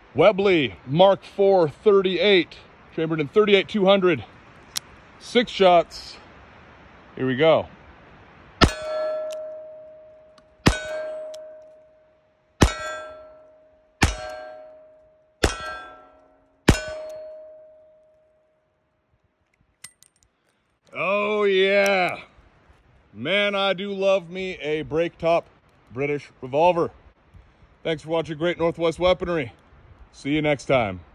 Webley Mark IV 38, chambered in 38-200, 6 shots. Here we go. Oh yeah, man, I do love me a break top British revolver. Thanks for watching Great Northwest Weaponry. See you next time.